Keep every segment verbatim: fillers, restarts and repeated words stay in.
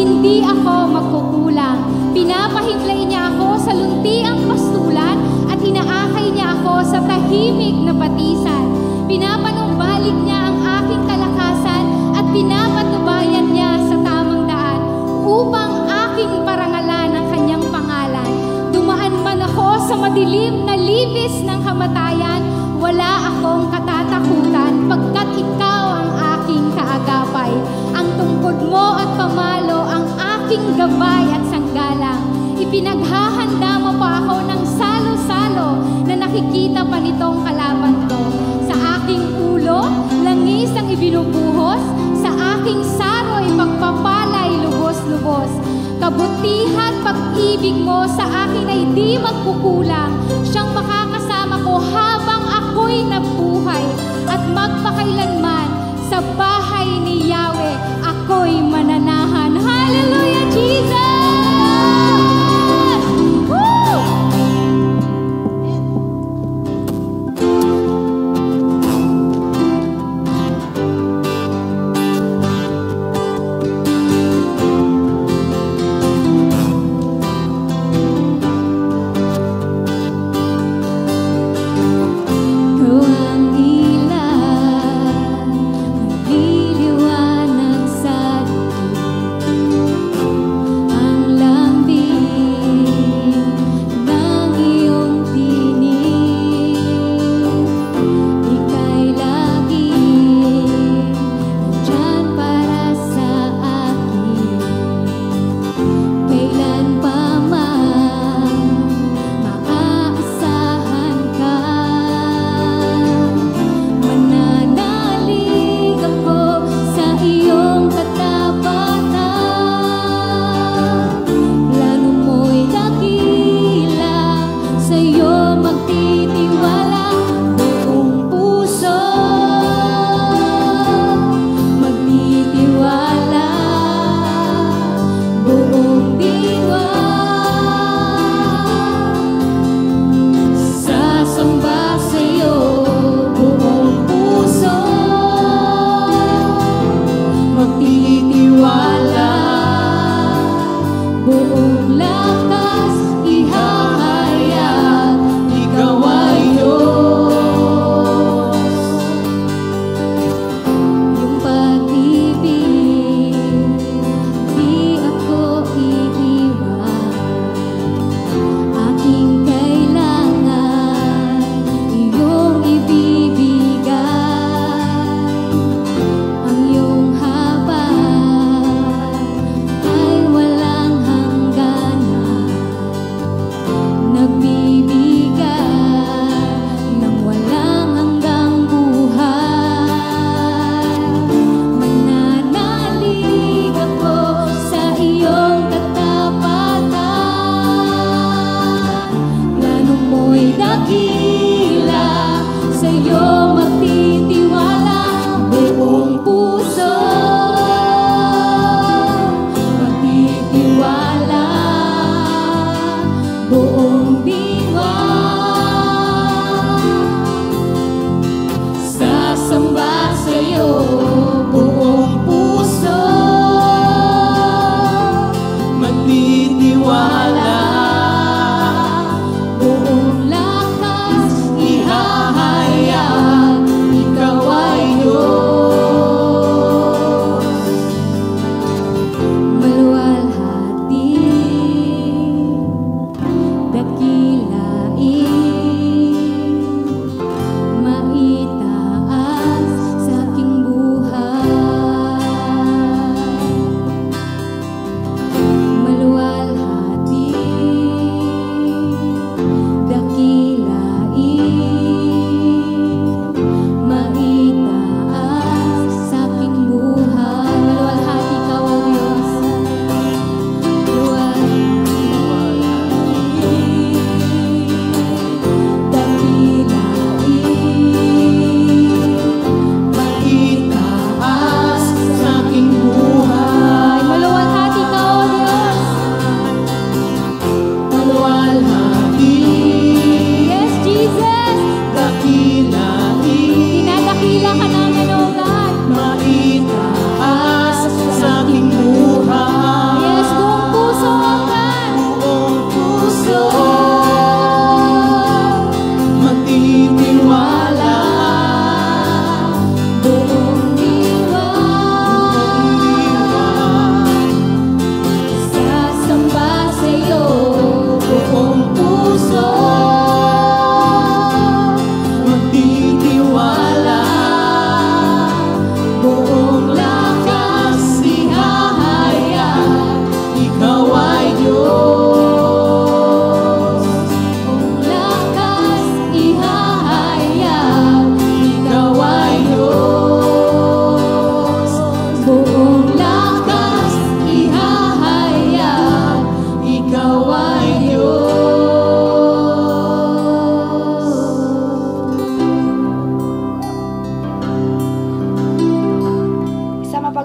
hindi ako magkukulang. Pinapahimlay niya ako sa luntiang pastulan at inaakay niya ako sa tahimik na batisan. Pinapanumbalik niya ang aking kalakasan at pinapatubayan niya sa tamang daan upang aking parangalan ang kanyang pangalan. Dumaan man ako sa madilim na libis ng kamatayan, wala akong katatakutan pagkat ikaw ang aking kaagapay. Ang tungkod mo at pamalo ang aking gabay at sanggalang. Ipinaghahanda mo pa ako ng salo-salo na nakikita pa nitong kalaban ko. Sa aking ulo, langis ang ibinubuhos, sa aking saro ay pagpapalay lubos-lubos. Kabutihan pag-ibig mo sa akin ay di magkukulang. Siyang makakasama ko habang ako'y nabuhay at magpakailanman sa bahay ni Yahweh ako'y mananahan. Hallelujah, Jesus! Ikaw ang ilan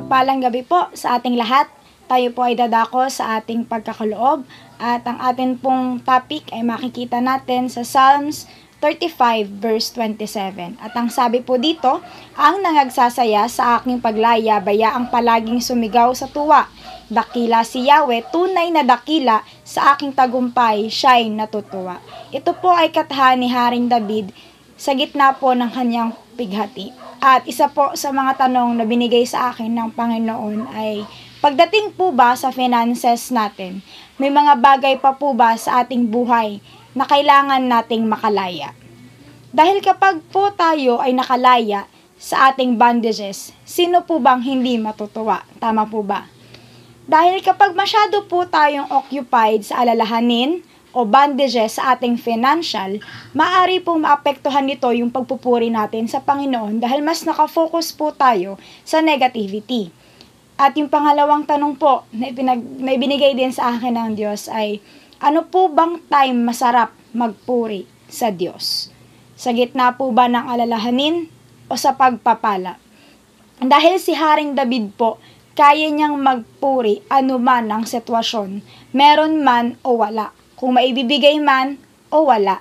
Mapagpalang gabi po sa ating lahat. Tayo po ay dadako sa ating pagkakaloob at ang atin pong topic ay makikita natin sa Psalms thirty-five verse twenty-seven. At ang sabi po dito, ang nangagsasaya sa aking paglaya, bayaang palaging sumigaw sa tuwa. Dakila si Yahweh, tunay na dakila sa aking tagumpay, siya'y natutuwa. Ito po ay katahan ni Haring David sa gitna po ng kanyang pighati. At isa po sa mga tanong na binigay sa akin ng Panginoon ay, pagdating po ba sa finances natin, may mga bagay pa po ba sa ating buhay na kailangan nating makalaya? Dahil kapag po tayo ay nakalaya sa ating bondages, sino po bang hindi matutuwa? Tama po ba? Dahil kapag masyado po tayong occupied sa alalahanin o bondages sa ating financial, maaari pong maapektuhan nito yung pagpupuri natin sa Panginoon dahil mas nakafocus po tayo sa negativity. At yung pangalawang tanong po na, ipinag, na ibinigay din sa akin ng Diyos ay, ano po bang time masarap magpuri sa Diyos? Sa gitna po ba ng alalahanin o sa pagpapala? Dahil si Haring David po, kaya niyang magpuri anuman ang sitwasyon, meron man o wala. Kung maibibigay man o wala.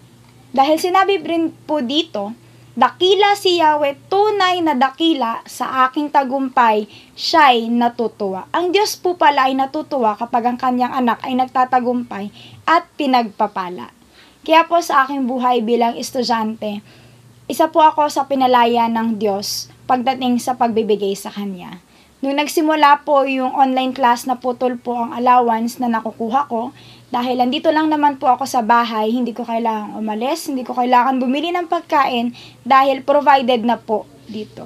Dahil sinabi rin po dito, dakila si Yahweh, tunay na dakila sa aking tagumpay, siya'y natutuwa. Ang Diyos po pala ay natutuwa kapag ang kanyang anak ay nagtatagumpay at pinagpapala. Kaya po sa aking buhay bilang estudyante, isa po ako sa pinalaya ng Diyos pagdating sa pagbibigay sa Kanya. Nung nagsimula po yung online class na putol po ang allowance na nakukuha ko, dahil andito lang naman po ako sa bahay, hindi ko kailangan umalis, hindi ko kailangan bumili ng pagkain dahil provided na po dito.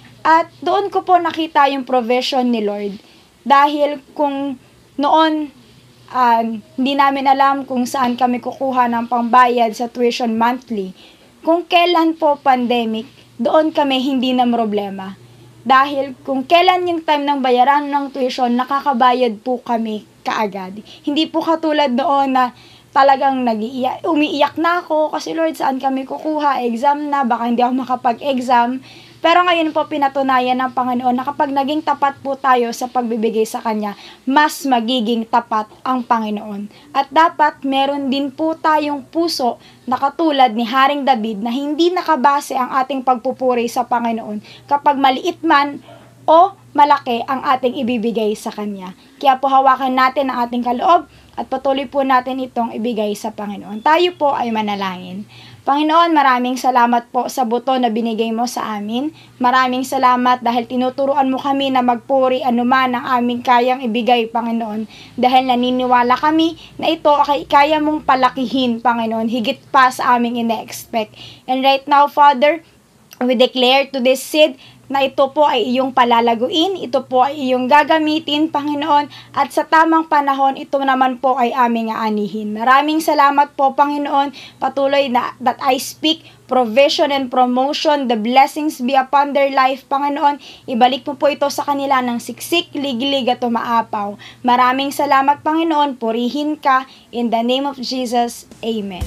At doon ko po nakita yung provision ni Lord. Dahil kung noon uh, hindi namin alam kung saan kami kukuha ng pangbayad sa tuition monthly, kung kailan po pandemic, doon kami hindi na problema. Dahil kung kailan yung time ng bayaran ng tuition, nakakabayad po kami kaagad. Hindi po katulad noon na talagang nag-iiyak, umiiyak na ako kasi Lord, saan kami kukuha? Exam na, baka hindi ako makapag-exam. Pero ngayon po pinatunayan ng Panginoon na kapag naging tapat po tayo sa pagbibigay sa Kanya, mas magiging tapat ang Panginoon. At dapat meron din po tayong puso na katulad ni Haring David na hindi nakabase ang ating pagpupuri sa Panginoon kapag maliit man o malaki ang ating ibibigay sa Kanya. Kaya po hawakan natin ang ating kaloob at patuloy po natin itong ibigay sa Panginoon. Tayo po ay manalangin. Panginoon, maraming salamat po sa buto na binigay mo sa amin. Maraming salamat dahil tinuturuan mo kami na magpuri anuman ang aming kayang ibigay, Panginoon. Dahil naniniwala kami na ito ay kaya mong palakihin, Panginoon, higit pa sa aming ine-expect. And right now, Father, we declare to this seed na ito po ay iyong palalaguin, ito po ay iyong gagamitin, Panginoon, at sa tamang panahon, ito naman po ay aming aanihin. Maraming salamat po, Panginoon, patuloy na that I speak provision and promotion, the blessings be upon their life, Panginoon. Ibalik mo po ito sa kanila ng siksik, ligilig at umaapaw. Maraming salamat, Panginoon, purihin ka, in the name of Jesus, Amen.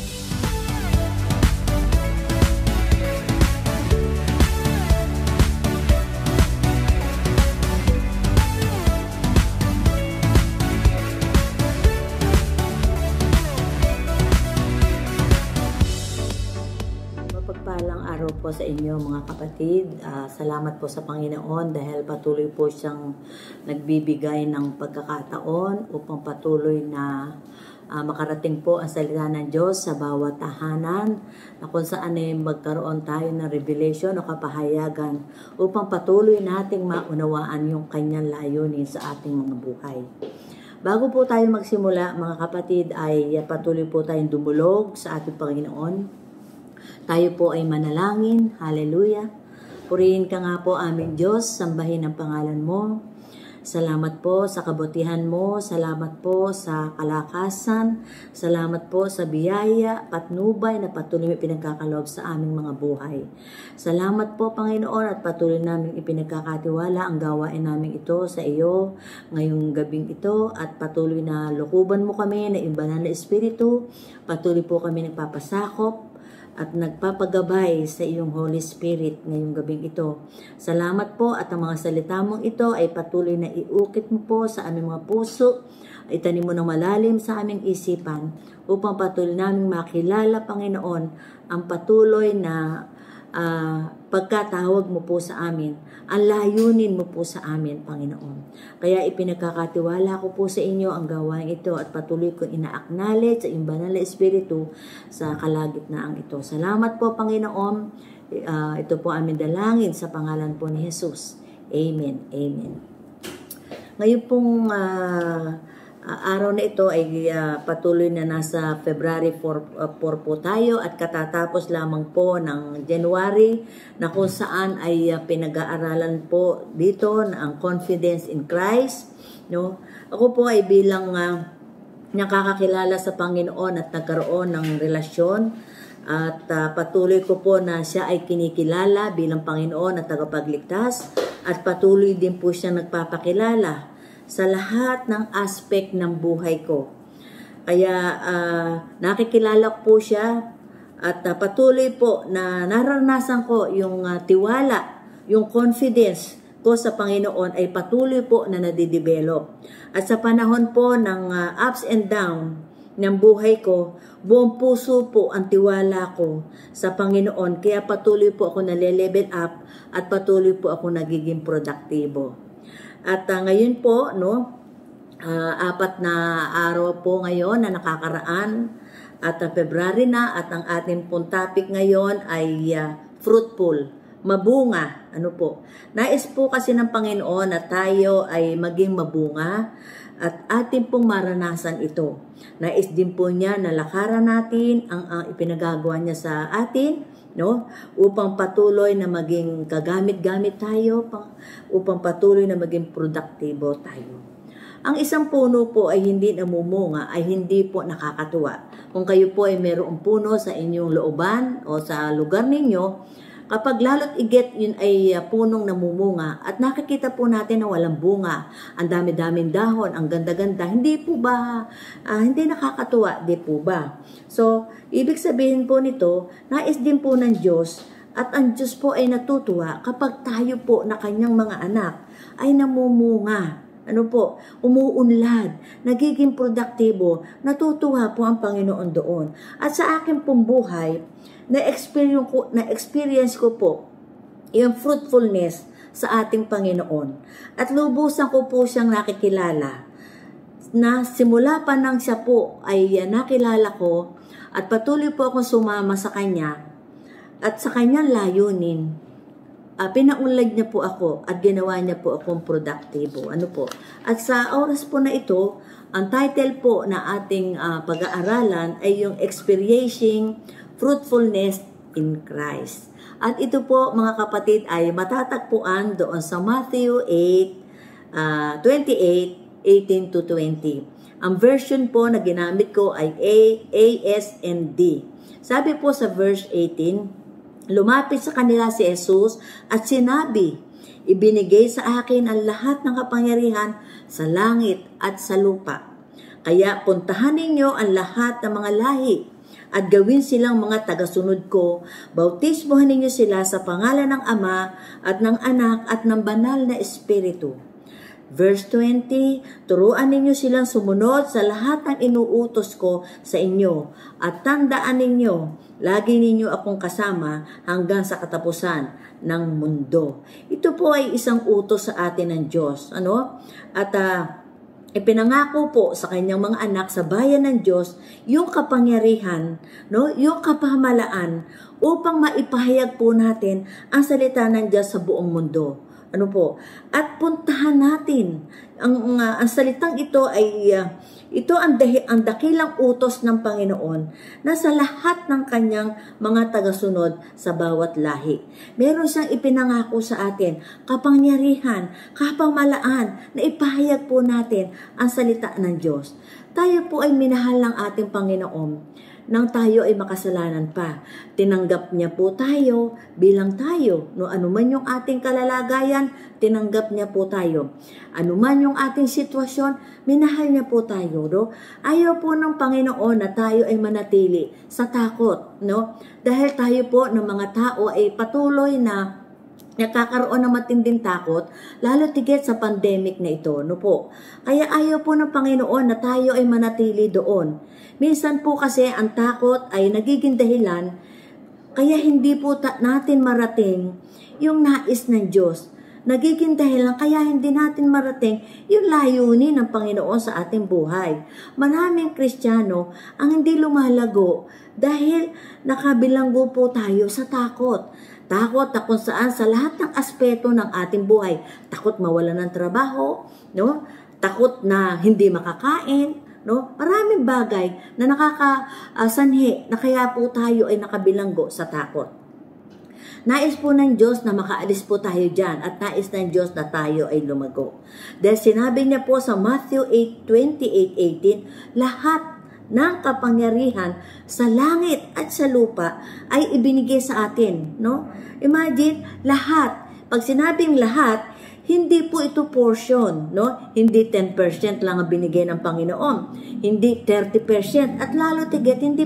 Mapagpalang araw po sa inyo mga kapatid. Uh, salamat po sa Panginoon dahil patuloy po siyang nagbibigay ng pagkakataon upang patuloy na uh, makarating po ang salita ng Diyos sa bawat tahanan na kung saan ay magkaroon tayo ng revelation o kapahayagan upang patuloy nating maunawaan yung kanyang layunin sa ating mga buhay. Bago po tayo magsimula mga kapatid ay patuloy po tayong dumulog sa ating Panginoon. Tayo po ay manalangin. Hallelujah. Purihin ka nga po aming Diyos. Sambahin ang pangalan mo. Salamat po sa kabutihan mo. Salamat po sa kalakasan. Salamat po sa biyaya, patnubay na patuloy mo pinagkakaloob sa aming mga buhay. Salamat po Panginoon at patuloy namin ipinagkakatiwala ang gawain namin ito sa iyo ngayong gabing ito at patuloy na lukuban mo kami na iyong banal na espiritu. Patuloy po kami nagpapasakop at nagpapagabay sa iyong Holy Spirit ngayong gabing ito. Salamat po at ang mga salita mong ito ay patuloy na iukit mo po sa aming mga puso, itanim mo ng malalim sa aming isipan upang patuloy naming makilala, Panginoon, ang patuloy na uh, pagkatawag mo po sa amin, ang layunin mo po sa amin, Panginoon. Kaya ipinagkakatiwala ko po sa inyo ang gawain ito at patuloy kong ina-acknowledge sa iyong banal na Espiritu sa kalagitnaan ito. Salamat po, Panginoon. Uh, ito po aming dalangin sa pangalan po ni Jesus. Amen. Amen. Ngayon pong uh, uh, araw na ito ay uh, patuloy na nasa February four, uh, four po tayo at katatapos lamang po ng January na kung saan ay uh, pinag-aaralan po dito na ang confidence in Christ. No? Ako po ay bilang uh, nakakakilala sa Panginoon at nagkaroon ng relasyon at uh, patuloy ko po na siya ay kinikilala bilang Panginoon at tagapagligtas at patuloy din po siya nagpapakilala sa lahat ng aspect ng buhay ko. Kaya uh, nakikilala po siya at uh, patuloy po na naranasan ko yung uh, tiwala, yung confidence ko sa Panginoon ay patuloy po na nadidevelop. At sa panahon po ng uh, ups and down ng buhay ko, buong puso po ang tiwala ko sa Panginoon. Kaya patuloy po ako nale-level up at patuloy po ako nagiging produktibo. At uh, ngayon po, no, uh, apat na araw po ngayon na nakakaraan at uh, February na at ang ating pong topic ngayon ay uh, fruitful, mabunga. Ano po? Nais po kasi ng Panginoon na tayo ay maging mabunga at ating pong maranasan ito. Nais din po niya na lakaran natin ang uh, ipinagagawa niya sa atin, no, upang patuloy na maging kagamit-gamit tayo, upang patuloy na maging produktibo tayo. Ang isang puno po ay hindi namumunga, ay hindi po nakakatuwa. Kung kayo po ay mayroong puno sa inyong looban o sa lugar ninyo, kapag lalo't iget yun ay uh, punong namumunga at nakikita po natin na walang bunga, ang dami-daming dahon, ang ganda-ganda, hindi po ba, uh, hindi nakakatuwa, di po ba? So, ibig sabihin po nito, nais din po ng Diyos at ang Diyos po ay natutuwa kapag tayo po na kanyang mga anak ay namumunga. Ano po? Umuunlad, nagiging produktibo, natutuwa po ang Panginoon doon. At sa akin pong buhay, na-experience ko, na-experience ko po yung fruitfulness sa ating Panginoon. At lubusan ko po siyang nakikilala na simula pa nang siya po ay nakilala ko at patuloy po akong sumama sa Kanya at sa Kanyang layunin, uh, pinaunlad niya po ako at ginawa niya po akong produktibo. Ano po? At sa oras po na ito, ang title po na ating uh, pag-aaralan ay yung Experiencing Fruitfulness in Christ. At ito po mga kapatid ay matatagpuan doon sa Matthew eight, twenty-eight, eighteen to twenty. Ang version po na ginamit ko ay A S N D. Sabi po sa verse eighteen, lumapit sa kanila si Jesus at sinabi, ibinigay sa akin ang lahat ng kapangyarihan sa langit at sa lupa. Kaya puntahan ninyo ang lahat ng mga lahi at gawin silang mga tagasunod ko. Bautismohan ninyo sila sa pangalan ng Ama at ng Anak at ng Banal na Espiritu. Verse twenty, turuan ninyo silang sumunod sa lahat ng inuutos ko sa inyo at tandaan ninyo, lagi ninyo akong kasama hanggang sa katapusan ng mundo. Ito po ay isang utos sa atin ng Diyos. Ano? At uh, ipinangako po sa kanyang mga anak sa bayan ng Diyos yung kapangyarihan, no, yung kapamahalaan upang maipahayag po natin ang salita ng Diyos sa buong mundo. Ano po? At puntahan natin. Ang, uh, ang salitang ito ay uh, ito ang, dahi, ang dakilang utos ng Panginoon na sa lahat ng kanyang mga tagasunod sa bawat lahi. Meron siyang ipinangako sa atin, kapangyarihan, kapamalaan na ipahayag po natin ang salita ng Diyos. Tayo po ay minahal ng ating Panginoon nang tayo ay makasalanan pa. Tinanggap niya po tayo bilang tayo. No, anuman yung ating kalalagayan, tinanggap niya po tayo. Anuman yung ating sitwasyon, minahal niya po tayo. No? Ayaw po ng Panginoon na tayo ay manatili sa takot. No? Dahil tayo po ng mga tao ay patuloy na nakakaroon ng matinding takot, lalo tigit sa pandemic na ito, no po. Kaya ayaw po ng Panginoon na tayo ay manatili doon. Minsan po kasi ang takot ay nagiging dahilan, kaya hindi po ta- natin marating yung nais ng Diyos. Nagiging dahilan kaya hindi natin marating yung layunin ng Panginoon sa ating buhay. Maraming Kristiyano ang hindi lumalago dahil nakabilanggo po tayo sa takot. Takot na kung saan sa lahat ng aspeto ng ating buhay. Takot mawala ng trabaho, no? Takot na hindi makakain, no? Maraming bagay na nakakasanhi na kaya po tayo ay nakabilanggo sa takot. Nais po ng Diyos na makaalis po tayo dyan at nais ng Diyos na tayo ay lumago. Dahil sinabi niya po sa Matthew eight twenty-eight eighteen, lahat ng kapangyarihan sa langit at sa lupa ay ibinigay sa atin, no? Imagine, lahat. Pag sinabing lahat, hindi po ito portion, no? Hindi ten percent lang ang binigay ng Panginoon. Hindi thirty percent at lalo tigit hindi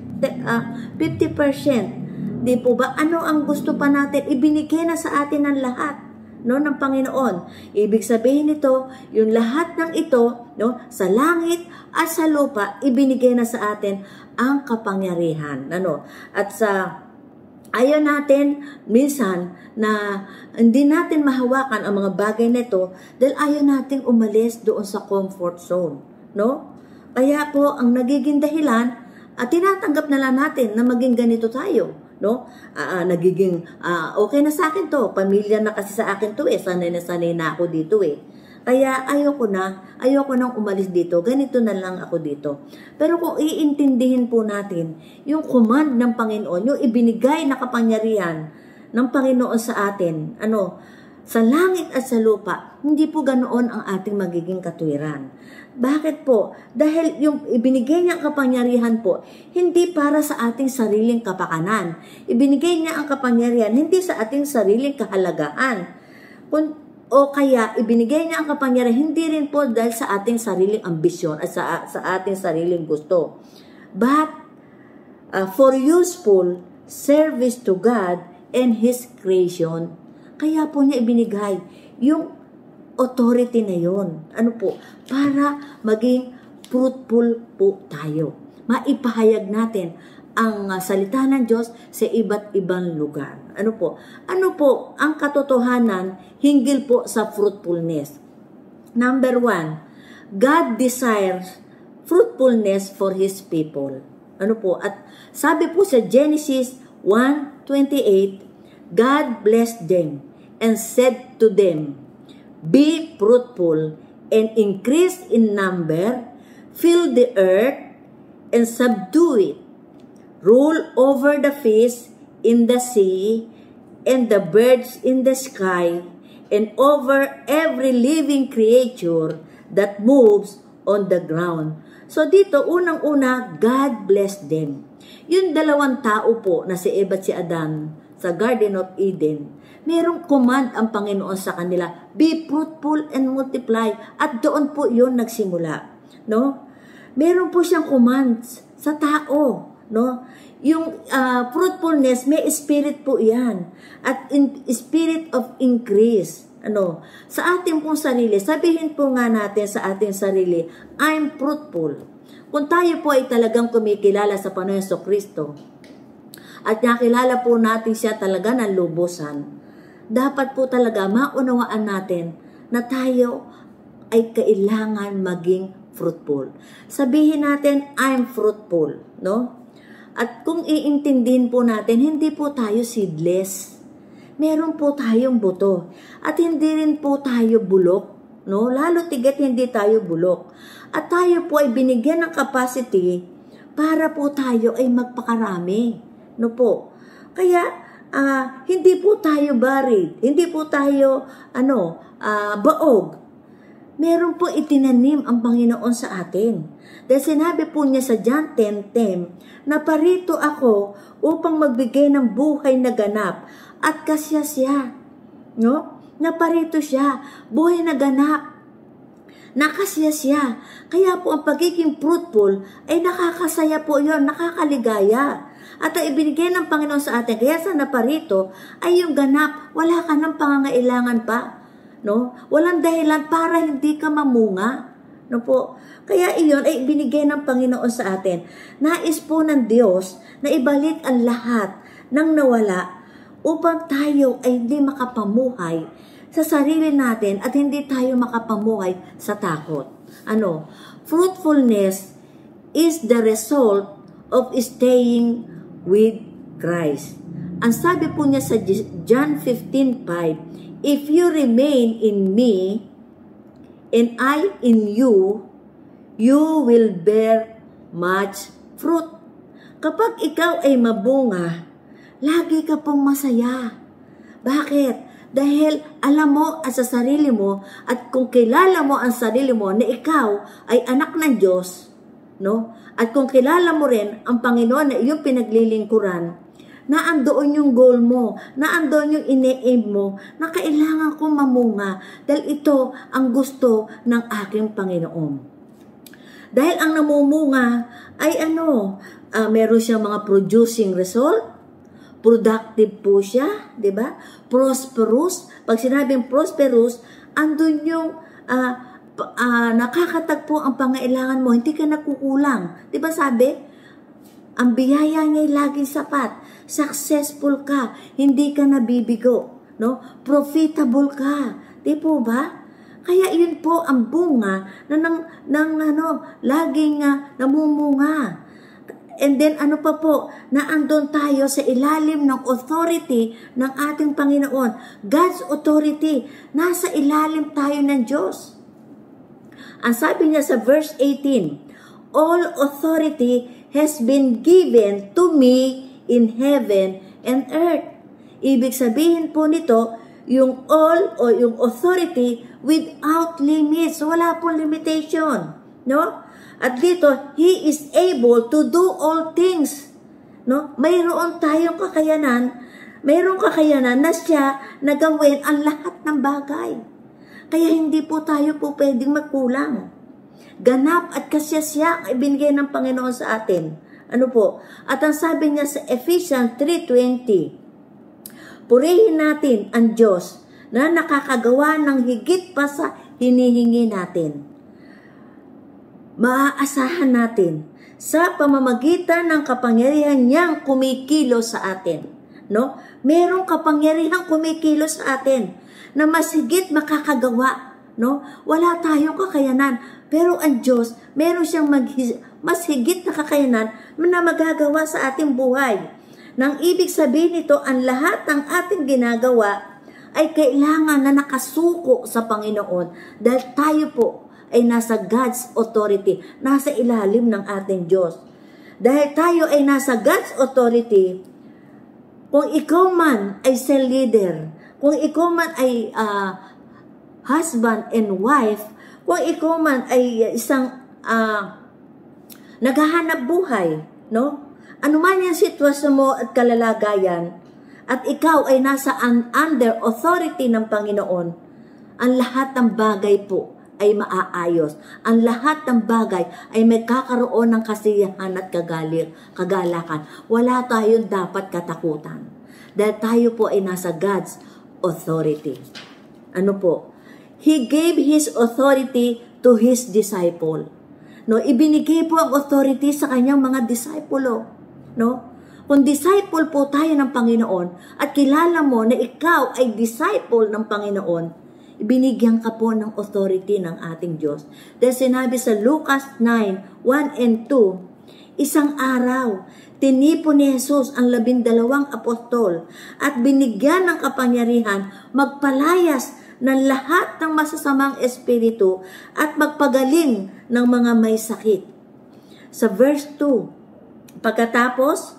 fifty percent. Di po ba? Ano ang gusto pa natin? Ibinigay na sa atin ang lahat, no, ng Panginoon. Ibig sabihin nito, yung lahat ng ito, no, sa langit at sa lupa, ibinigay na sa atin ang kapangyarihan. Ano? At sa ayaw natin minsan na hindi natin mahawakan ang mga bagay na ito dahil ayaw nating umalis doon sa comfort zone. No? Kaya po, ang nagiging dahilan, at tinatanggap na lang natin na maging ganito tayo. No? Uh, uh, nagiging, uh, okay na sa akin to, pamilya na kasi sa akin to eh, sanay na sanay na ako dito eh. Kaya ayoko na, ayoko nang umalis dito, ganito na lang ako dito. Pero kung iintindihin po natin, yung command ng Panginoon, yung ibinigay na kapangyarihan ng Panginoon sa atin, ano, sa langit at sa lupa, hindi po ganoon ang ating magiging katwiran. Bakit po? Dahil yung ibinigay niya ang kapangyarihan po, hindi para sa ating sariling kapakanan. Ibinigay niya ang kapangyarihan, hindi sa ating sariling kahalagahan. Kung o kaya ibinigay niya ang kapangyarihan hindi rin po dahil sa ating sariling ambisyon at sa, sa ating sariling gusto. But uh, for useful service to God and His creation. Kaya po niya ibinigay yung authority na yon. Ano po? Para maging fruitful po tayo. Maipahayag natin ang uh, salita ng Diyos sa iba't ibang lugar. Ano po? Ano po ang katotohanan hinggil po sa fruitfulness? Number one, God desires fruitfulness for His people. Ano po? At sabi po sa Genesis one twenty-eight, God blessed them and said to them, be fruitful and increase in number, fill the earth and subdue it. Rule over the fish in the sea and the birds in the sky and over every living creature that moves on the ground. So dito, unang-una, God blessed them. Yung dalawang tao po na si Eva at si Adan sa Garden of Eden, merong command ang Panginoon sa kanila, be fruitful and multiply. At doon po yun nagsimula. No? Meron po siyang commands sa tao. No? Yung uh, fruitfulness, may spirit po yan. At in, spirit of increase. Ano? Sa ating pong sarili, sabihin po nga natin sa ating sarili, I'm fruitful. Kung tayo po ay talagang kumikilala sa Panginoon Jesucristo, at nakilala po natin siya talaga ng lubusan, dapat po talaga maunawaan natin na tayo ay kailangan maging fruitful. Sabihin natin, I'm fruitful. No? At kung iintindihin po natin, hindi po tayo seedless. Meron po tayong buto. At hindi rin po tayo bulok. No? Lalo tigat hindi tayo bulok. At tayo po ay binigyan ng capacity para po tayo ay magpakarami. No po? Kaya, uh, hindi po tayo buried. Hindi po tayo, ano, uh, baog. meron po itinanim ang Panginoon sa atin. Dahil sinabi po niya sa John ten ten, na parito ako upang magbigay ng buhay na ganap at kasyasya. No? Naparito siya, buhay na ganap. Nakasiyasya. Kaya po ang pagiging fruitful ay nakakasaya po yon, nakakaligaya. At ang ibinigay ng Panginoon sa atin, kaya sa naparito ay yung ganap, wala ka ng pangangailangan pa. No? Walang dahilan para hindi ka mamunga. No po? Kaya iyon ay binigay ng Panginoon sa atin. Nais po ng Diyos na ibalik ang lahat ng nawala upang tayo ay hindi makapamuhay sa sarili natin at hindi tayo makapamuhay sa takot. Ano? Fruitfulness is the result of staying with Christ. Ang sabi po niya sa John fifteen five, if you remain in me and I in you, you will bear much fruit. Kapag ikaw ay mabunga, lagi ka pong masaya. Bakit? Dahil alam mo at sa sarili mo at kung kilala mo ang sarili mo na ikaw ay anak ng Diyos, no? At kung kilala mo rin ang Panginoon na iyong pinaglilingkuran, na andoon yung goal mo, na andoon yung ine-aim mo, na kailangan kong mamunga dahil ito ang gusto ng aking Panginoon. Dahil ang namumunga ay ano, uh, meron siyang mga producing result, productive po siya, di ba? Prosperous. Pag sinabing prosperous, andun yung uh, uh, nakakatagpo ang pangailangan mo, hindi ka nakukulang. Di ba sabi? Ang biyaya niya ay laging sapat. Successful ka, hindi ka nabibigo, no? Profitable ka. Di po ba? Kaya yun po ang bunga na ng, ng ano, laging uh, namumunga. And then ano pa po, naandun tayo sa ilalim ng authority ng ating Panginoon. God's authority, nasa ilalim tayo ng Diyos. Ang sabi niya sa verse eighteen, all authority has been given to me in heaven and earth. Ibig sabihin po nito, yung all o yung authority without limits. Wala pong limitation. No? At dito, He is able to do all things. No? Mayroon tayong kakayanan, mayroong kakayanan na siya na gawin ang lahat ng bagay. Kaya hindi po tayo po pwedeng magkulang. Ganap at kasyasya ang ibinigay ng Panginoon sa atin. Ano po? At ang sabi niya sa Ephesians three twenty, purihin natin ang Diyos na nakakagawa ng higit pa sa hinihingi natin. Maaasahan natin sa pamamagitan ng kapangyarihan niyang kumikilos sa atin. No? Merong kapangyarihan kumikilos sa atin na mas higit makakagawa. No? Wala tayong kakayanan. Pero ang Diyos, meron siyang mag- mas higit na kakayanan na magagawa sa ating buhay. Nang ibig sabihin nito, ang lahat ng ating ginagawa ay kailangan na nakasuko sa Panginoon. Dahil tayo po ay nasa God's authority, nasa ilalim ng ating Diyos. Dahil tayo ay nasa God's authority, kung ikaw man ay cell leader, kung ikaw man ay uh, husband and wife, kung ikaw man ay isang uh, naghahanap buhay, no? Ano man yung sitwasyon mo at kalalagayan, at ikaw ay nasa un- under authority ng Panginoon, ang lahat ng bagay po ay maaayos. Ang lahat ng bagay ay may kakaroon ng kasiyahan at kagalir, kagalakan. Wala tayong dapat katakutan. Dahil tayo po ay nasa God's authority. Ano po? He gave His authority to His disciple. No, ibinigay po ang authority sa kanyang mga discipulo. No? Kung disciple po tayo ng Panginoon at kilala mo na ikaw ay disciple ng Panginoon, binigyan ka po ng authority ng ating Diyos. Dahil sinabi sa Lucas nine, one and two, isang araw, tinipon ni Jesus ang labindalawang apostol at binigyan ng kapangyarihan magpalayas ng lahat ng masasamang espiritu at magpagaling ng mga may sakit. Sa verse two, pagkatapos,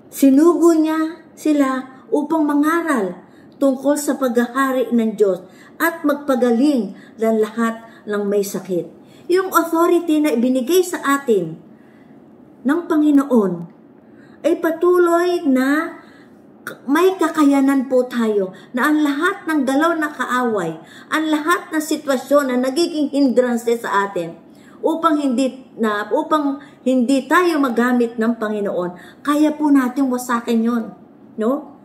sinugo niya sila upang mangaral tungkol sa paghahari ng Diyos at magpagaling ng lahat ng may sakit. Yung authority na ibinigay sa atin ng Panginoon ay patuloy na may kakayanan po tayo na ang lahat ng galaw na kaaway, ang lahat ng sitwasyon na nagiging hindrance sa atin upang hindi na upang hindi tayo magamit ng Panginoon, kaya po natin wasakin yon, no?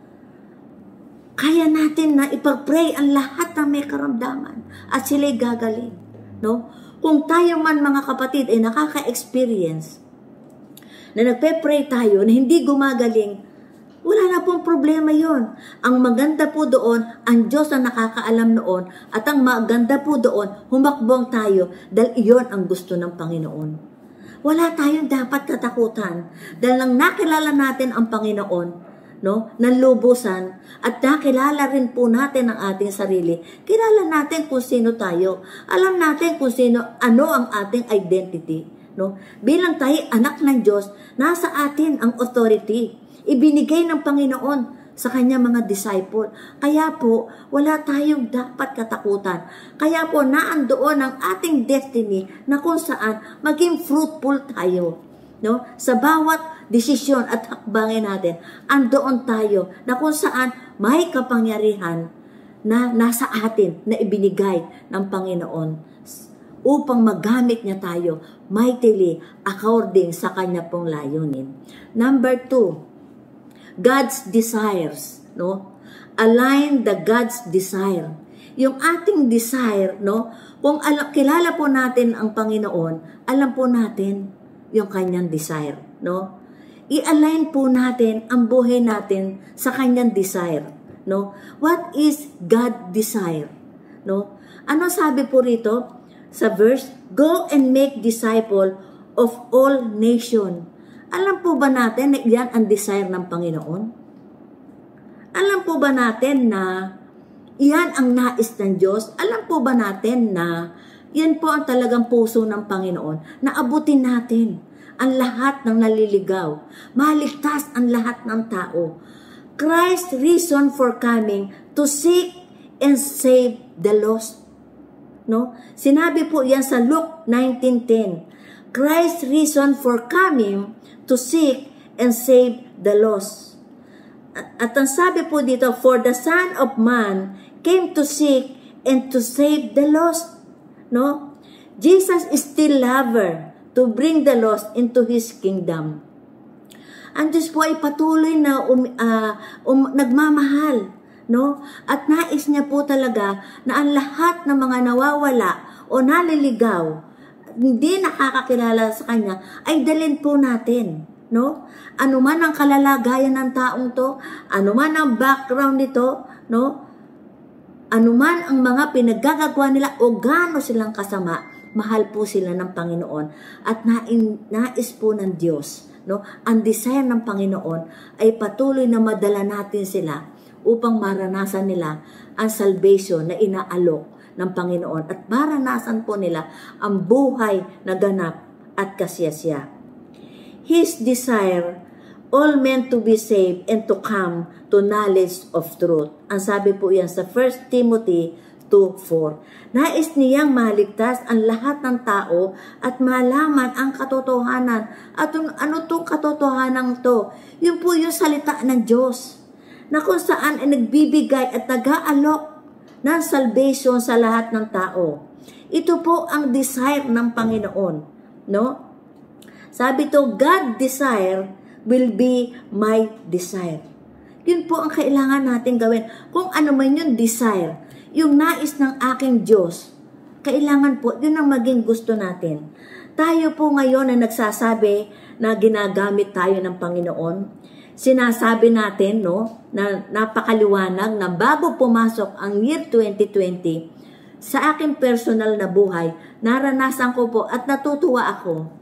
Kaya natin na ipag-pray ang lahat ng may karamdaman at sila'y gagaling, no? Kung tayo man mga kapatid ay nakaka-experience na nagpe-pray tayo na hindi gumagaling, wala na pong problema yon. Ang maganda po doon, ang Diyos ang nakakaalam noon, at ang maganda po doon, humakbong tayo dahil iyon ang gusto ng Panginoon. Wala tayong dapat katakutan dahil nang nakilala natin ang Panginoon, no, ng lubusan, at nakilala rin po natin ang ating sarili. Kilala natin kung sino tayo. Alam natin kung sino, ano ang ating identity. No? Bilang tayo anak ng Diyos, nasa atin ang authority. Ibinigay ng Panginoon sa kanya mga disciple. Kaya po, wala tayong dapat katakutan. Kaya po, naandoon ang ating destiny na kung saan maging fruitful tayo. No? Sa bawat desisyon at hakbangin natin, andoon tayo na kung saan may kapangyarihan na nasa atin na ibinigay ng Panginoon upang magamit niya tayo mightily according sa kanya pong layunin. Number two, God's desires, no? Align the God's desire. Yung ating desire, no? Kung alam, kilala po natin ang Panginoon, alam po natin yung kanyang desire, no? I-align po natin ang buhay natin sa kanyang desire, no? What is God desire, no? Ano sabi po rito sa verse? Go and make disciple of all nation. Alam po ba natin na yan ang desire ng Panginoon? Alam po ba natin na yan ang nais ng Diyos? Alam po ba natin na yan po ang talagang puso ng Panginoon? Na abutin natin ang lahat ng naliligaw. Maligtas ang lahat ng tao. Christ's reason for coming to seek and save the lost. No? Sinabi po yan sa Luke nineteen ten. Christ's reason for coming to seek and save the lost. At, at ang sabi po dito, for the Son of Man came to seek and to save the lost. No? Jesus is still lover to bring the lost into His kingdom. Ang Diyos po ay patuloy na um, uh, um, nagmamahal. No? At nais niya po talaga na ang lahat ng mga nawawala o naliligaw, hindi nakakakilala sa Kanya, ay dalhin po natin. No? Ano man ang kalalagayan ng taong to, ano man ang background nito, no? Ano man ang mga pinaggagawa nila o gaano silang kasama, mahal po sila ng Panginoon at nain, nais po ng Diyos. No? Ang desire ng Panginoon ay patuloy na madala natin sila upang maranasan nila ang salvation na inaalok ng Panginoon at maranasan po nila ang buhay na ganap at kasiyasya. His desire, all men to be saved and to come to knowledge of truth. Ang sabi po yan sa First Timothy two four. Nais niyang maligtas ang lahat ng tao at malaman ang katotohanan. At ano itong katotohanan to? Yun po yung salita ng Diyos na kung saan ay nagbibigay at nag-aalok ng salvation sa lahat ng tao. Ito po ang desire ng Panginoon, no? Sabi to, God desire will be my desire. Yun po ang kailangan natin gawin. Kung ano man yung desire, yung nais ng aking Diyos, kailangan po, yun ang maging gusto natin. Tayo po ngayon na nagsasabi na ginagamit tayo ng Panginoon, sinasabi natin, no, na napakaliwanag na bago pumasok ang year twenty twenty, sa aking personal na buhay, naranasan ko po at natutuwa ako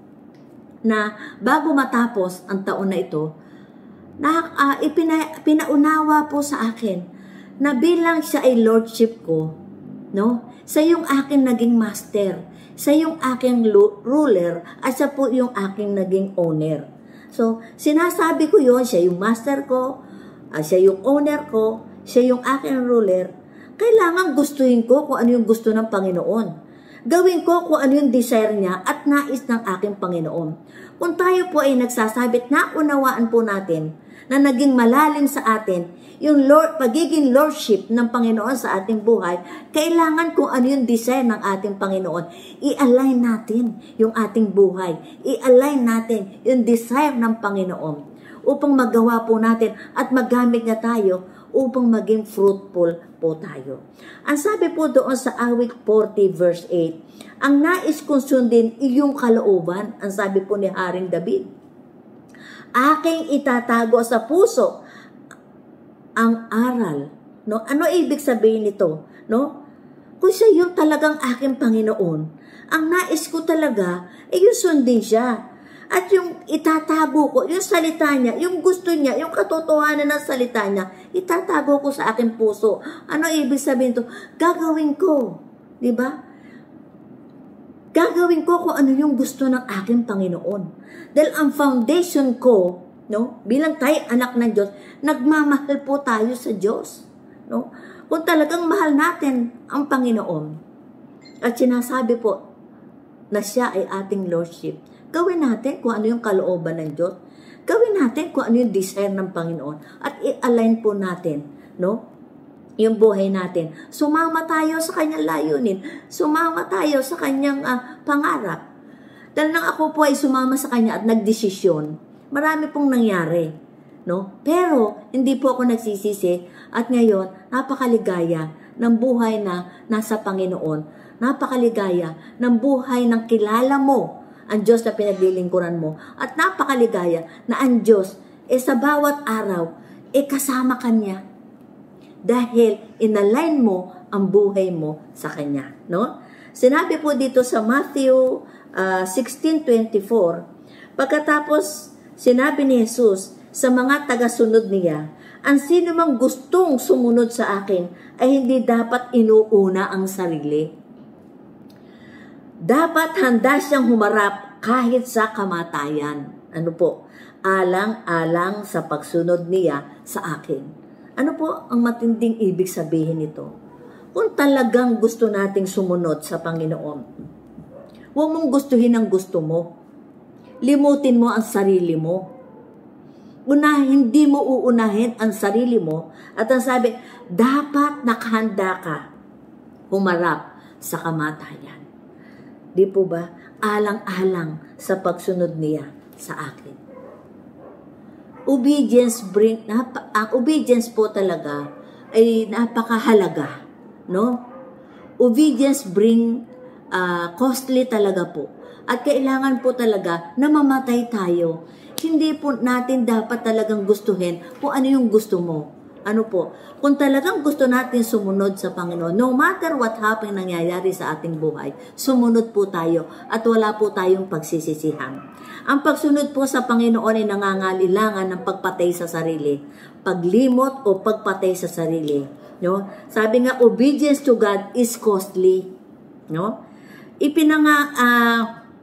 na bago matapos ang taon na ito, na uh, ipina, pinaunawa po sa akin na bilang siya ay lordship ko, no? Sa yung aking naging master, sa yung aking ruler, at sa po yung aking naging owner. So, sinasabi ko yon, siya yung master ko, uh, siya yung owner ko, siya yung aking ruler. kailangan gustuhin ko kung ano yung gusto ng Panginoon. Gawin ko kung ano yung desire niya at nais ng aking Panginoon. Kung tayo po ay nagsasabit na unawaan po natin na naging malalim sa atin yung Lord, pagiging lordship ng Panginoon sa ating buhay, kailangan kung ano yung desire ng ating Panginoon. I-align natin yung ating buhay. I-align natin yung desire ng Panginoon upang magawa po natin at magamit niya tayo upang maging fruitful po tayo. Ang sabi po doon sa awit forty verse eight, ang nais kong sundin iyong kalooban, ang sabi po ni Haring David, aking itatago sa puso ang aral. No? Ano ibig sabihin nito? No? Kung siya yung talagang aking Panginoon, ang nais ko talaga, eh yung sundin siya. At yung itatago ko, yung salita niya, yung gusto niya, yung katotohanan ng salita niya, itatago ko sa aking puso. Ano ibig sabihin to? Gagawin ko. Diba? Gagawin ko kung ano yung gusto ng aking Panginoon. Dahil ang foundation ko, no, bilang tayo anak ng Diyos, nagmamahal po tayo sa Diyos. No? Kung talagang mahal natin ang Panginoon, at sinasabi po na siya ay ating lordship, gawin natin kung ano yung kalooban ng Diyos. Gawin natin kung ano yung desire ng Panginoon. At i-align po natin, no, yung buhay natin. Sumama tayo sa kanyang layunin. Sumama tayo sa kanyang uh, pangarap. Dahil nang ako po ay sumama sa kanya at nagdesisyon, marami pong nangyari. No? Pero, hindi po ako nagsisisi. At ngayon, napakaligaya ng buhay na nasa Panginoon. Napakaligaya ng buhay ng kilala mo ang Diyos na pinaglilingkuran mo. At napakaligaya na ang Diyos, eh sa bawat araw, eh kasama Kanya. Dahil inalign mo ang buhay mo sa Kanya. No? Sinabi po dito sa Matthew uh, sixteen twenty-four, pagkatapos sinabi ni Jesus sa mga tagasunod niya, ang sino mang gustong sumunod sa akin ay hindi dapat inuuna ang sarili. Dapat handa siyang humarap kahit sa kamatayan. Ano po? Alang-alang sa pagsunod niya sa akin. Ano po ang matinding ibig sabihin nito? Kung talagang gusto nating sumunod sa Panginoon, huwag mong gustuhin ang gusto mo. Limutin mo ang sarili mo. Una, hindi mo uunahin ang sarili mo. At ang sabi, dapat nakahanda ka humarap sa kamatayan. Di po ba? Alang-alang sa pagsunod niya sa akin. Obedience bring, napa, ang obedience po talaga ay napakahalaga. No? Obedience bring uh, costly talaga po. At kailangan po talaga na mamatay tayo. Hindi po natin dapat talagang gustuhin kung ano yung gusto mo. Ano po? Kung talagang gusto natin sumunod sa Panginoon, no matter what happen nangyayari sa ating buhay, sumunod po tayo at wala po tayong pagsisisihan. Ang pagsunod po sa Panginoon ay nangangailangan ng pagpatay sa sarili, paglimot o pagpatay sa sarili. No? Sabi nga, obedience to God is costly. No? Ipinanga, uh,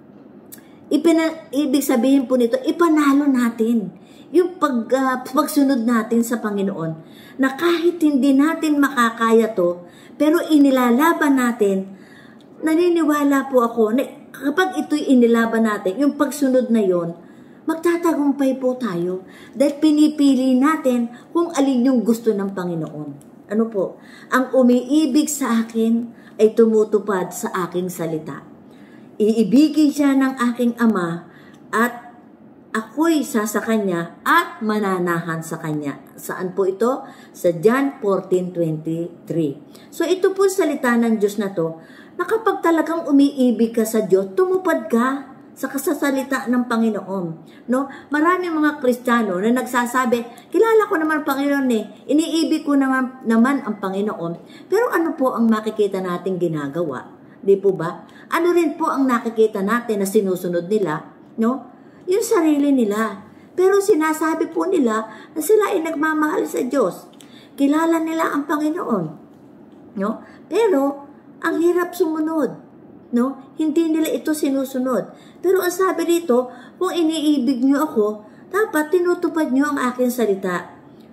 ipina, ibig sabihin po nito, ipanalo natin yung pag, uh, pagsunod natin sa Panginoon, na kahit hindi natin makakaya to, pero inilalaban natin, naniniwala po ako, na kapag ito'y inilaban natin, yung pagsunod na yon, magtatagumpay po tayo, dahil pinipili natin kung alin yung gusto ng Panginoon. Ano po? Ang umiibig sa akin ay tumutupad sa aking salita. Iibigin siya ng aking Ama at ako'y sa sa Kanya at mananahan sa Kanya. Saan po ito? Sa John fourteen twenty-three. So ito po salita ng Diyos na to, na kapag talagang umiibig ka sa Diyos, tumupad ka sa kasasalita ng Panginoon. No? Maraming mga Kristiyano na nagsasabi, kilala ko naman ang Panginoon eh, iniibig ko naman, naman ang Panginoon. Pero ano po ang makikita natin ginagawa? Di po ba? Ano rin po ang nakikita natin na sinusunod nila? No? Yung sarili nila. Pero sinasabi po nila na sila ay nagmamahal sa Diyos. Kilala nila ang Panginoon. No? Pero, ang hirap sumunod. No? Hindi nila ito sinusunod. Pero ang sabi dito, kung iniibig niyo ako, dapat tinutupad niyo ang aking salita.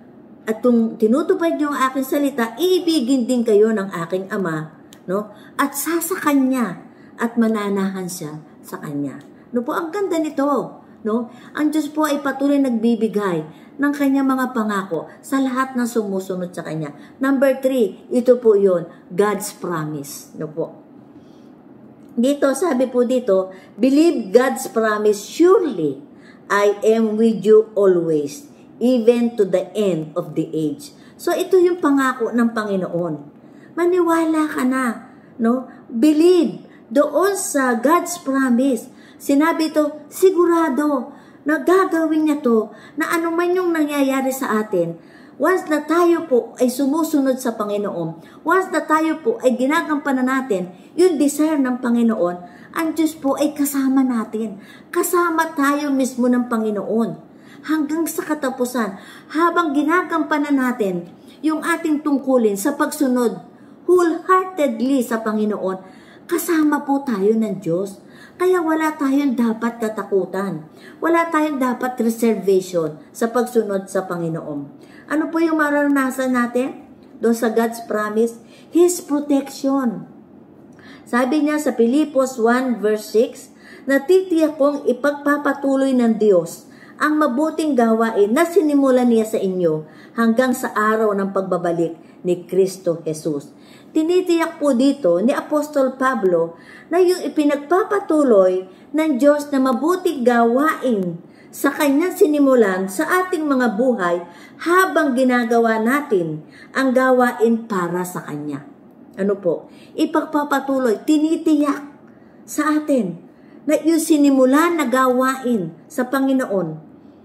at kung tinutupad niyo ang aking salita, ibigin din kayo ng aking Ama, no? At sasakan niya at mananahan siya sa kanya. No po, ang ganda nito, no? Ang Diyos po ay patuloy nagbibigay ng kanyang mga pangako sa lahat ng sumusunod sa kanya. Number three, ito po yun, God's promise, no po. Dito, sabi po dito, believe God's promise, surely I am with you always, even to the end of the age. So, ito yung pangako ng Panginoon. Maniwala ka na, no? Believe doon sa God's promise. Sinabi ito, sigurado na gagawin niya to, na anuman yung nangyayari sa atin, once na tayo po ay sumusunod sa Panginoon, once na tayo po ay ginagampanan natin yung desire ng Panginoon, ang Diyos po ay kasama natin. Kasama tayo mismo ng Panginoon. Hanggang sa katapusan, habang ginagampanan natin yung ating tungkulin sa pagsunod wholeheartedly sa Panginoon, kasama po tayo ng Diyos. Kaya wala tayong dapat katakutan. Wala tayong dapat reservation sa pagsunod sa Panginoon. Ano po yung maranasan natin doon sa God's promise? His protection. Sabi niya sa Pilipos one verse six, natitiyak kong ipagpapatuloy ng Diyos ang mabuting gawain na sinimulan niya sa inyo hanggang sa araw ng pagbabalik ni Kristo Jesus. Tinitiyak po dito ni Apostol Pablo na yung ipinagpapatuloy ng Diyos na mabuting gawain sa kanyang sinimulan sa ating mga buhay habang ginagawa natin ang gawain para sa kanya. Ano po? Ipagpapatuloy, tinitiyak sa atin na yung sinimulan na gawain sa Panginoon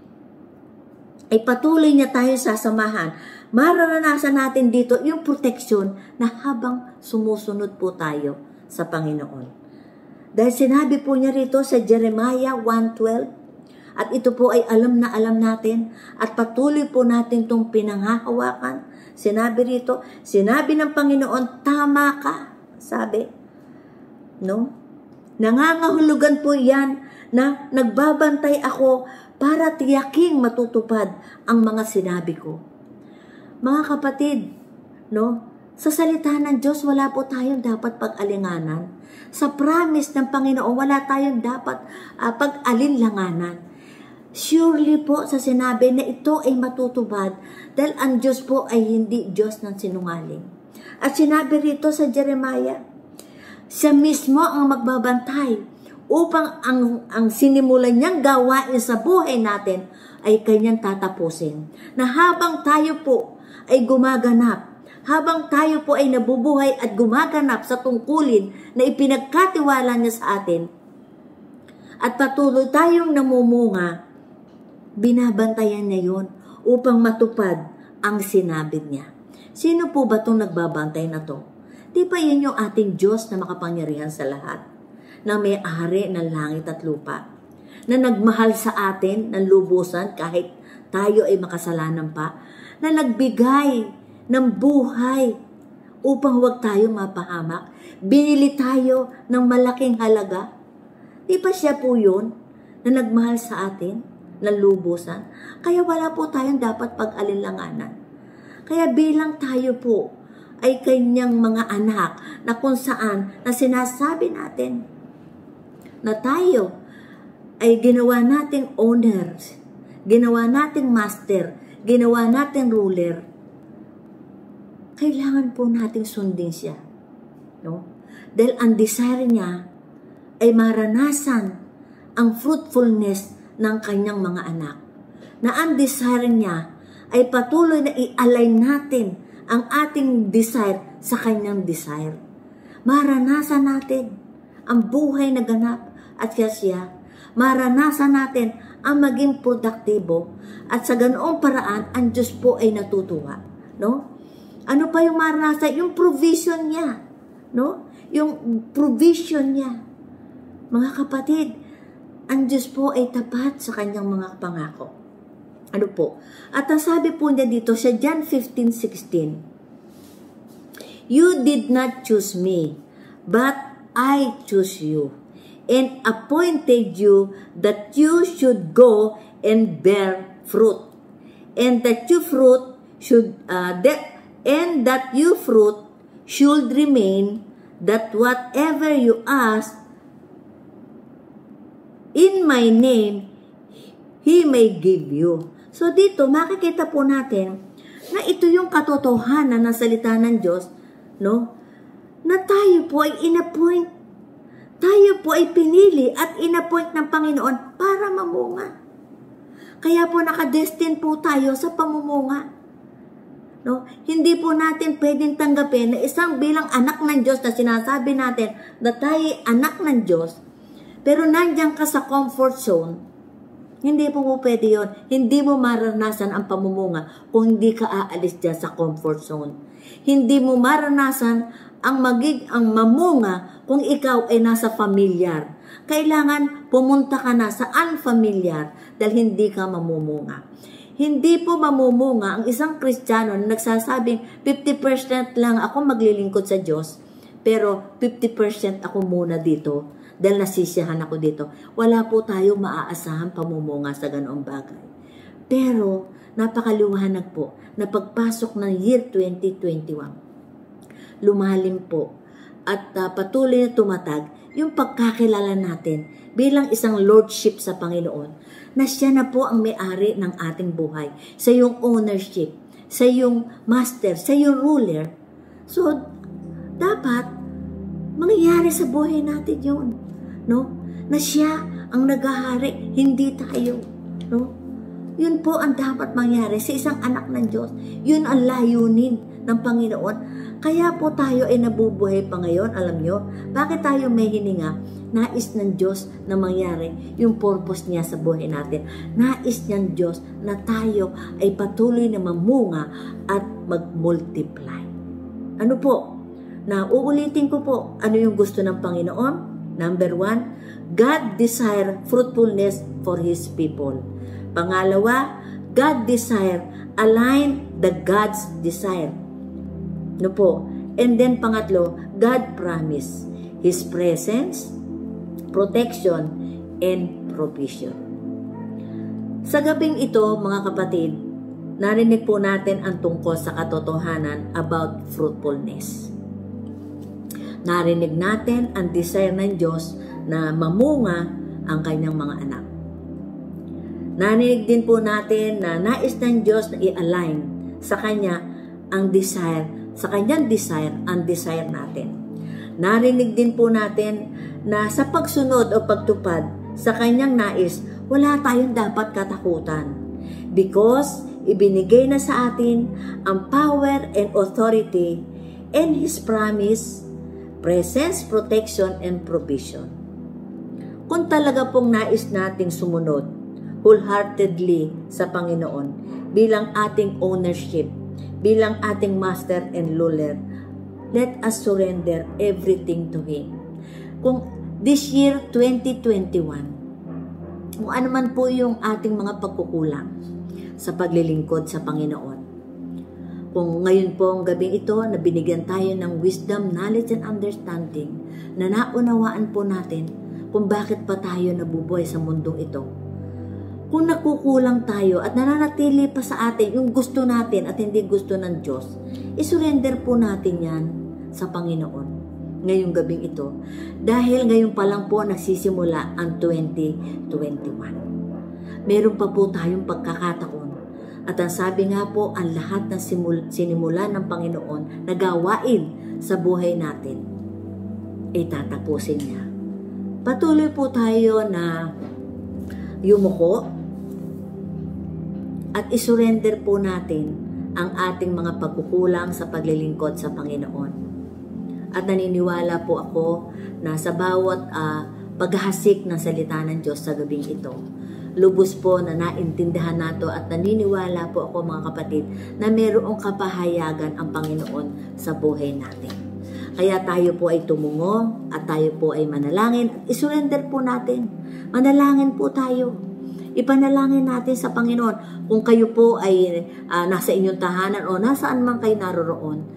ay patuloy niya tayo sasamahan. Mararanasan natin dito yung protection na habang sumusunod po tayo sa Panginoon. Dahil sinabi po niya rito sa Jeremiah one twelve, at ito po ay alam na alam natin at patuloy po natin itong pinanghahawakan. Sinabi rito, sinabi ng Panginoon, tama ka, sabi. No? Nangangahulugan po yan na nagbabantay ako para tiyaking matutupad ang mga sinabi ko. Mga kapatid, no? Sa salita ng Diyos, wala po tayong dapat pag-alinganan. Sa promise ng Panginoon, wala tayong dapat uh, pag-alinlanganan. Surely po sa sinabi na ito ay matutupad dahil ang Diyos po ay hindi Diyos ng sinungaling. At sinabi rito sa Jeremiah, siya mismo ang magbabantay upang ang, ang sinimulan niyang gawain sa buhay natin ay kanyang tatapusin. Na habang tayo po ay gumaganap, habang tayo po ay nabubuhay at gumaganap sa tungkulin na ipinagkatiwala niya sa atin, at patuloy tayong namumunga, binabantayan niya yun upang matupad ang sinabi niya. Sino po ba itong nagbabantay na to? Di ba yun yung ating Diyos na makapangyarihan sa lahat? Na may-ari ng langit at lupa, na nagmahal sa atin ng lubusan kahit tayo ay makasalanan pa, na nagbigay ng buhay upang huwag tayo mapahamak, binili tayo ng malaking halaga. Di ba siya po yun na nagmahal sa atin ng lubusan? Kaya wala po tayong dapat pag-alinlanganan. Kaya bilang tayo po ay kanyang mga anak na kung saan na sinasabi natin na tayo ay ginawa nating owner, ginawa nating master, ginawa nating ruler, kailangan po nating sundin siya. No? Dahil ang desire niya ay maranasan ang fruitfulness ng kanyang mga anak. Na ang desire niya ay patuloy na i-align natin ang ating desire sa kanyang desire. Maranasan natin ang buhay na ganap at siya, maranasan natin ang maging produktibo at sa ganoong paraan ang Diyos po ay natutuwa. No? Ano pa yung maranasan? Yung provision niya. No? Yung provision niya. Mga kapatid, ang Diyos po ay tapat sa kanyang mga pangako. Ano po? At ang sabi po niya dito sa John fifteen sixteen, you did not choose me, but I chose you, and appointed you that you should go and bear fruit, and that your fruit should uh, that and that you fruit should remain, that whatever you ask in my name, He may give you. So dito, makikita po natin na ito yung katotohanan ng salita ng Diyos, no? Na tayo po ay inappoint. Tayo po ay pinili at inappoint ng Panginoon para mamunga. Kaya po nakadestin po tayo sa pamumunga. No? Hindi po natin pwedeng tanggapin na isang bilang anak ng Diyos na sinasabi natin na tayo ay anak ng Diyos, pero nandiyan ka sa comfort zone. Hindi po po pwede yun. Hindi mo maranasan ang pamumunga kung hindi ka aalis dyan sa comfort zone. Hindi mo maranasan ang magig ang mamunga kung ikaw ay nasa familiar. Kailangan pumunta ka na sa unfamiliar dahil hindi ka mamumunga. Hindi po mamumunga ang isang Kristiyano na nagsasabing fifty percent lang ako maglilingkod sa Diyos, pero fifty percent ako muna dito dahil nasisiyahan ako dito. Wala po tayong maaasahan pamumunga sa ganoong bagay. Pero napakaliwanag po na pagpasok ng year twenty twenty-one, lumalim po at uh, patuloy na tumatag yung pagkakilala natin bilang isang lordship sa Panginoon, na siya na po ang may-ari ng ating buhay, sa yung ownership, sa yung master, sa yung ruler. So, dapat mangyayari sa buhay natin yun, no? Na siya ang naghahari, hindi tayo, no? Yun po ang dapat mangyari sa isang anak ng Diyos. Yun ang layunin ng Panginoon. Kaya po tayo ay nabubuhay pa ngayon. Alam nyo, bakit tayo may hininga? Nais ng Diyos na mangyari yung purpose niya sa buhay natin. Nais niyang Diyos na tayo ay patuloy na mamunga at mag-multiply. Ano po? Na uulitin ko po, ano yung gusto ng Panginoon? Number one, God desire fruitfulness for His people. Pangalawa, God desire, align the God's desire. No po. And then pangatlo, God promise His presence, protection, and provision. Sa gabing ito, mga kapatid, narinig po natin ang tungkol sa katotohanan about fruitfulness. Narinig natin ang desire ng Diyos na mamunga ang kanyang mga anak. Narinig din po natin na nais ng Diyos na i-align sa Kanya ang desire, sa Kanyang desire, ang desire natin. Narinig din po natin na sa pagsunod o pagtupad sa Kanyang nais, wala tayong dapat katakutan. Because ibinigay na sa atin ang power and authority and His promise, presence, protection, and provision. Kung talaga pong nais nating sumunod wholeheartedly sa Panginoon bilang ating ownership, bilang ating master and ruler, let us surrender everything to Him. Kung this year twenty twenty-one, kung ano man po yung ating mga pagkukulang sa paglilingkod sa Panginoon, kung ngayon po ang gabing ito na binigyan tayo ng wisdom, knowledge, and understanding, na naunawaan po natin kung bakit pa tayo nabubuhay sa mundong ito. Kung nakukulang tayo at nananatili pa sa atin yung gusto natin at hindi gusto ng Diyos, isurrender po natin yan sa Panginoon ngayong gabing ito. Dahil ngayon pa lang po nagsisimula ang twenty twenty-one. Meron pa po tayong pagkakataon. At ang sabi nga po, ang lahat ng sinimula ng Panginoon na gawain sa buhay natin, ay tatapusin niya. Patuloy po tayo na yumuko at isurrender po natin ang ating mga pagkukulang sa paglilingkod sa Panginoon. At naniniwala po ako na sa bawat uh, paghahasik ng salita ng Diyos sa gabing ito, lubos po na naintindihan nato at naniniwala po ako, mga kapatid, na mayroong kapahayagan ang Panginoon sa buhay natin. Kaya tayo po ay tumungo at tayo po ay manalangin at isurrender po natin. Manalangin po tayo. Ipanalangin natin sa Panginoon. Kung kayo po ay uh, nasa inyong tahanan o nasaan man kayo naroroon,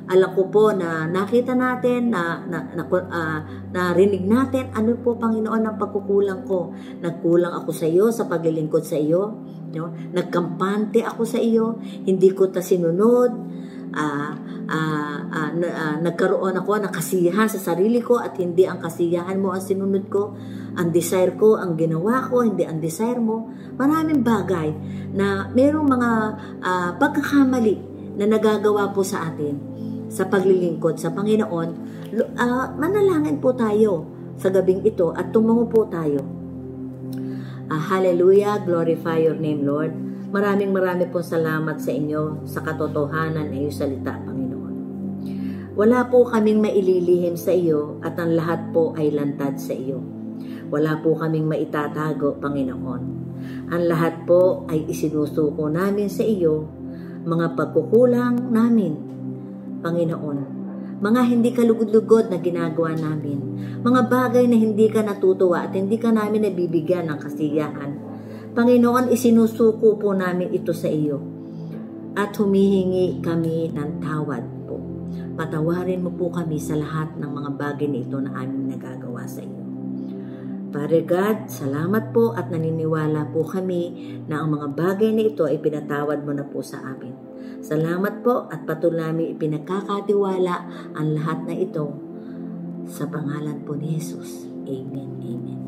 Alam ko po na nakita natin, na, na, na, uh, narinig natin, ano po, Panginoon, ang pagkukulang ko. Nagkulang ako sa iyo sa paglilingkod sa iyo. No? Nagkampante ako sa iyo, hindi ko ta sinunod. Uh, uh, uh, uh, nagkaroon ako ng kasiyahan sa sarili ko at hindi ang kasiyahan mo ang sinunod ko. Ang desire ko, ang ginawa ko, hindi ang desire mo. Maraming bagay na mayroong mga uh, pagkakamali na nagagawa po sa atin sa paglilingkod sa Panginoon. Uh, manalangin po tayo sa gabing ito at tumungo po tayo. Uh, hallelujah, glorify your name, Lord. Maraming maraming po salamat sa inyo sa katotohanan ng iyong salita, Panginoon. Wala po kaming maililihim sa iyo at ang lahat po ay lantad sa iyo. Wala po kaming maitatago, Panginoon. Ang lahat po ay isinusuko namin sa iyo, mga pagkukulang namin, Panginoon, mga hindi kalugod-lugod na ginagawa namin, mga bagay na hindi ka natutuwa at hindi ka namin nabibigyan ng kasiyahan. Panginoon, isinusuko po namin ito sa iyo at humihingi kami ng tawad po. Patawarin mo po kami sa lahat ng mga bagay na ito na aming nagagawa sa iyo. Father God, salamat po at naniniwala po kami na ang mga bagay na ito ay pinatawad mo na po sa amin. Salamat po at patuloy namin ipinagkakatiwala ang lahat na ito sa pangalan po ni Jesus. Amen. Amen.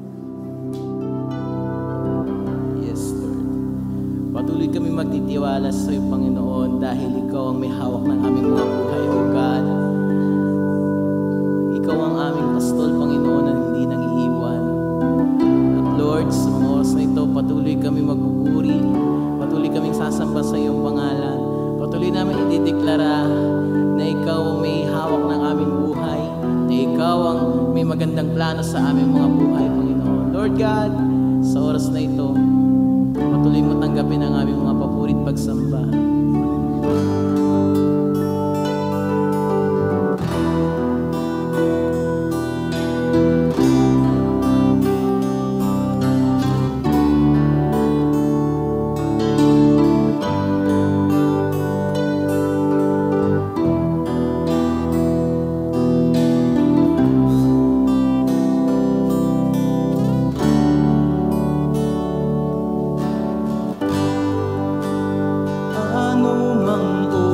Yes, Lord. Patuloy kami magtitiwala sa iyo, Panginoon, dahil ikaw ang may hawak ng aming mga buhay, O God. Ikaw ang aming pastol, Panginoon, na hindi nangiiwan. At Lord, sa mga oras na ito, patuloy kami magpupuri, patuloy kaming sasamba sa iyong pangalan. Patuloy namin idideklara na ikaw ang may hawak ng aming buhay, na ikaw ang may magandang plano sa aming mga buhay, Panginoon. Lord God, sa oras na ito, patuloy mo tanggapin ang aming mga papurit pagsamba. Ano mang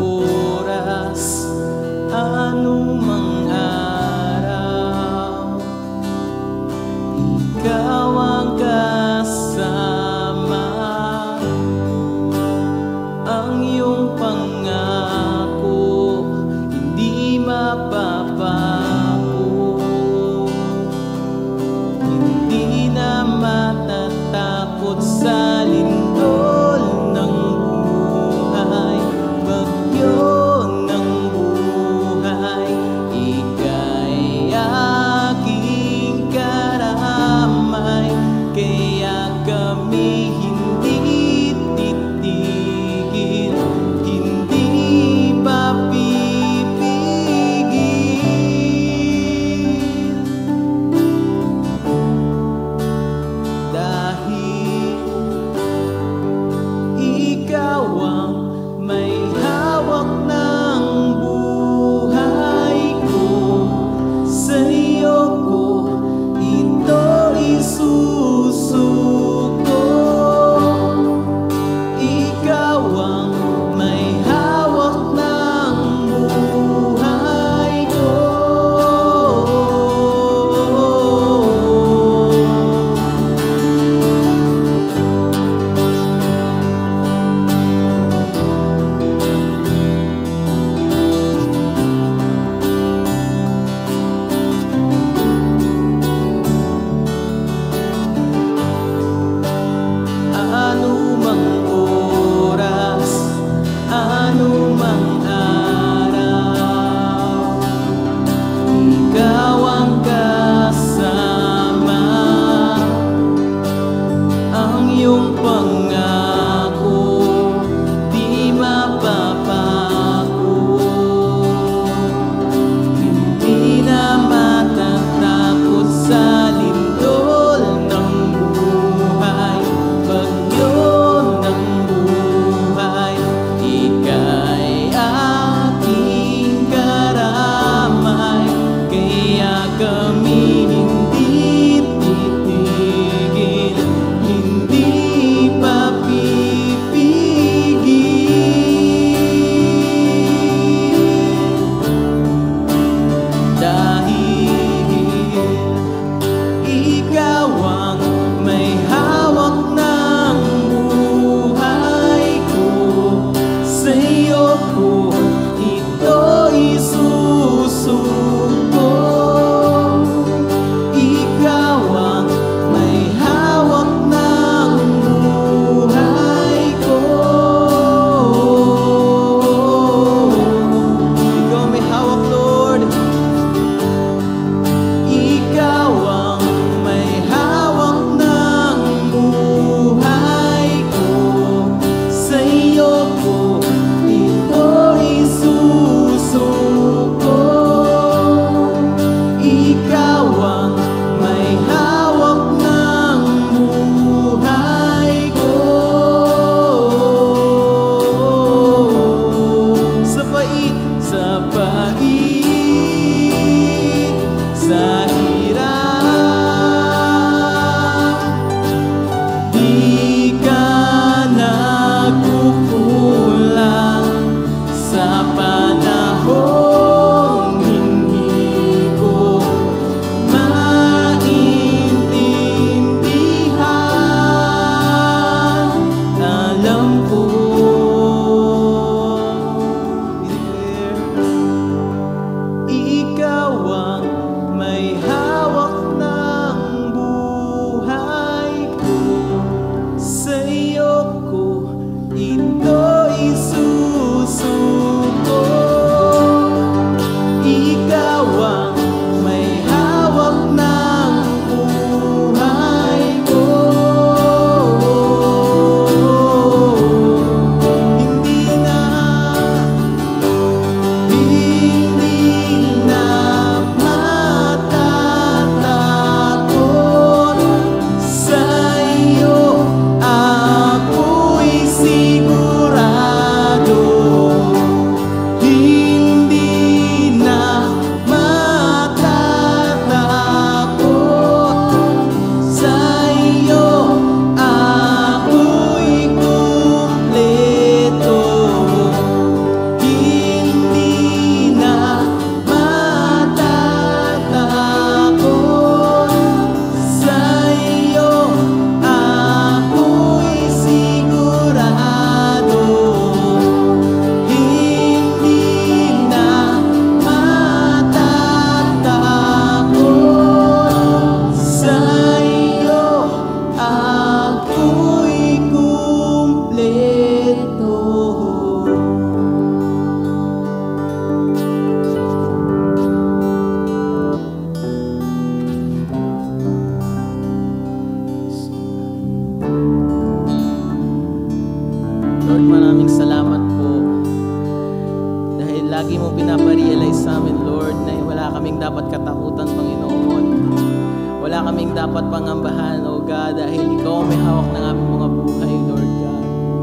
maraming salamat po. Dahil lagi mo pinaparealize sa amin, Lord, na wala kaming dapat katakutan, Panginoon. Wala kaming dapat pangambahan, O God, dahil Ikaw ang may hawak ng aming mga buhay, Lord God.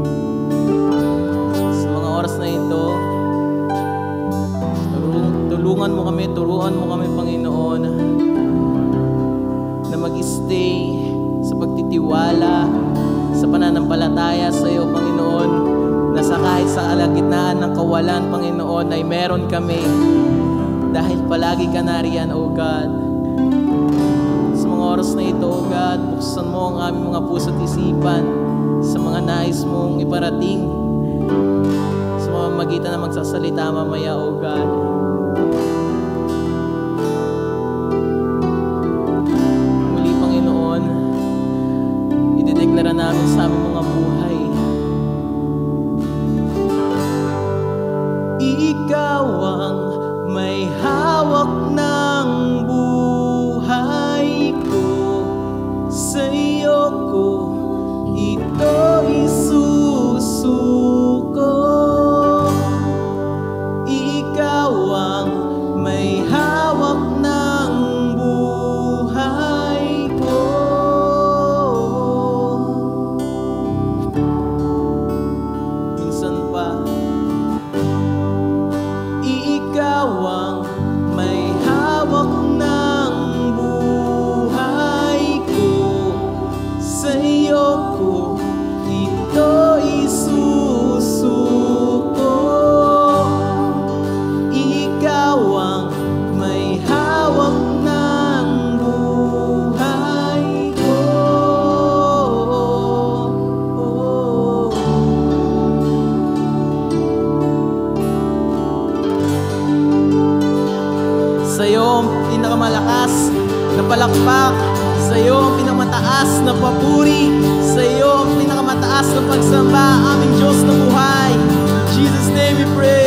Sa mga oras na ito, tulungan mo kami, turuan mo kami, Panginoon, na mag-stay sa pagtitiwala, sa pananampalataya sa iyo, Panginoon, na sa kahit sa alagitnaan ng kawalan, Panginoon, ay meron kami dahil palagi ka nariyan, O God. Sa mga oras na ito, O God, buksan mo ang aming mga puso at isipan sa mga nais mong iparating sa mga magitan na magsasalita mamaya, O God. Muli, Panginoon, idedeklara namin sa aming mga buhay, Ikaw ang may hawak ng buhay ko. Sa iyo ko ito isusuko. Ikaw ang may hawak ng buhay ko. Minsan pa, ikaw ang may hawak ng buhay ko. Sa iyo ko ito isusuko. Ikaw ang may hawak ng buhay ko. Sa iyo ang pinakamalakas na palakpak, sa iyo ang pinakamataas na papuri, sa iyo ang pinakamataas na pagsamba, aming Diyos na buhay. In Jesus' name we pray.